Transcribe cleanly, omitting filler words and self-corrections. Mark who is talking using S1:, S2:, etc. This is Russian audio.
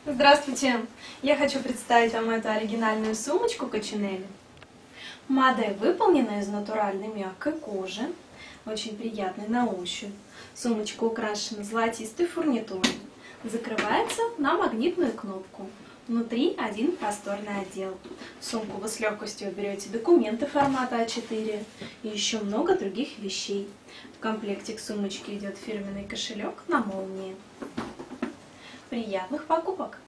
S1: Здравствуйте! Я хочу представить вам эту оригинальную сумочку Кочинели. Модель выполнена из натуральной мягкой кожи, очень приятной на ощупь. Сумочка украшена золотистой фурнитурой. Закрывается на магнитную кнопку. Внутри один просторный отдел. В сумку вы с легкостью уберете документы формата А4 и еще много других вещей. В комплекте к сумочке идет фирменный кошелек на молнии. Приятных покупок!